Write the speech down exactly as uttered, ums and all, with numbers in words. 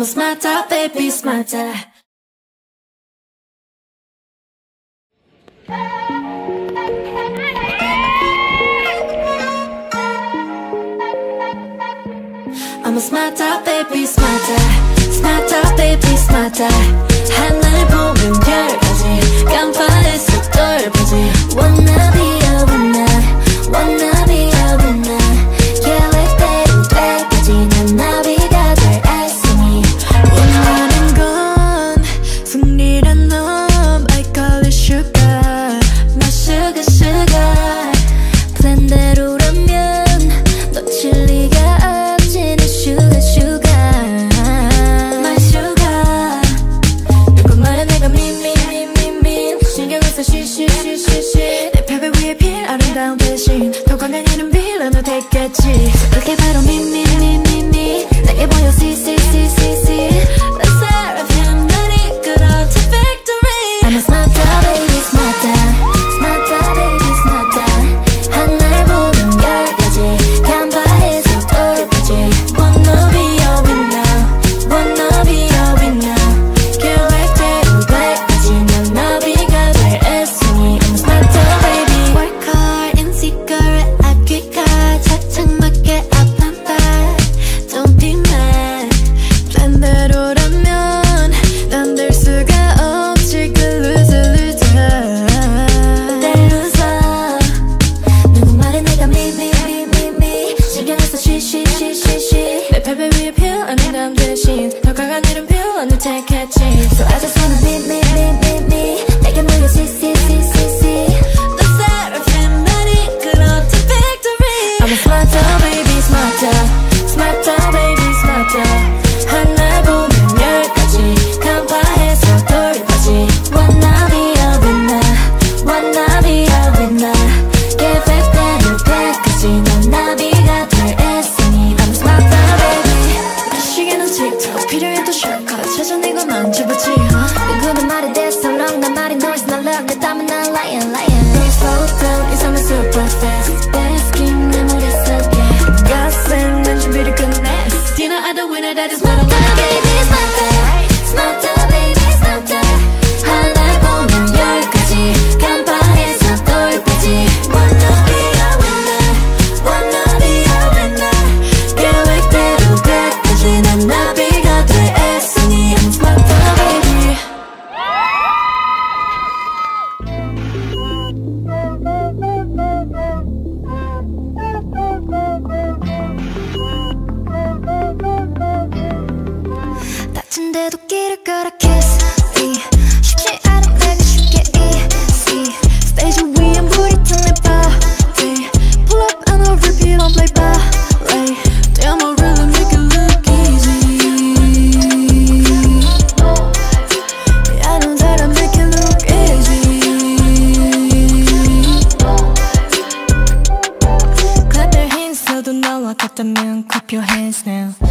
smarter, baby, smarter. I'm a smarter, baby, smarter. Smarter, baby, smarter. 하늘 보면 별까지 깜빡했어 덜까지. Wanna be a winner, wanna be a winner. 계획대로 될까지 난 나비가 될 애쓰니. 원하는 건 승리란 놈. I call it sugar, my sugar, sugar. 플랜대로라면 놓칠 리가 없지. 내 sugar, sugar, my sugar. 누구 말에 내가 미미미미미 신경을 써 쉬쉬쉬쉬쉬. 내 벽을 위에 필 아름다운 대신 더 강한 이름 빌런을 택했지. 그게 바로 미미미미미 내게 보여 see see see see see. The seraphim 날이 끌어져 victory. I'm a smarter baby smarter. Smarter baby smarter. 하늘 보면 열까지 간파해서 돌까지. Wanna be a winner, wanna be a winner. 계획대로 될까지 난 나비가 될 애쓰니. I'm a smarter baby. Work hard in secret 아끼가 착착 맞게 up and back. Don't be mad. 플랜대로라면 난 될 수가 없지. 그 loser loser 내 loser. 누구 말에 내가 미미미미미 신경을 써 쉬쉬쉬쉬쉬. 내 패배 위에 표현한 대신 더 강한 이름 표현을 택했지. So I just wanna be me me me me. 내게 모여 see see see see see. The seraphim 날이 끌어져 victory. I'm a smarter baby smarter. Smarter baby smarter. 하늘 보면 열까지 간파해서 돌까지. Wanna be a winner, wanna be a winner. 계획대로 될까지 난 나비가 될 애쓰니. I'm a smarter baby. 시계는 틱톡 필요해도 shortcut 찾아내고 만져보지. 누구는 말에 대해서 long 난 말이 noise 난 love 내 땀은 난 lion lion. 내 slow 이 삶은 super fast. Best game 내 머릿속에 가슴 난 준비를 끝냈어. You know I'm the winner that is what I wanna be. Smarter, smarter baby smarter. 하늘 보면 열까지 간파해서 돌까지. Wanna be a winner, wanna be a winner. 계획대로 될까지 난 나비가 될 애쓰니. I'm smarter baby. 다친데도 길을 걸어 kiss me. 쉽지 않은 내가 쉽게 easy. 스테이지 위엔 불이 튼 내 body. Pull up and I'll repeat on play ballet. Damn I really make it look easy. I know that I make it look easy. Clap your hands 너도 나와 같다면 clap your hands now.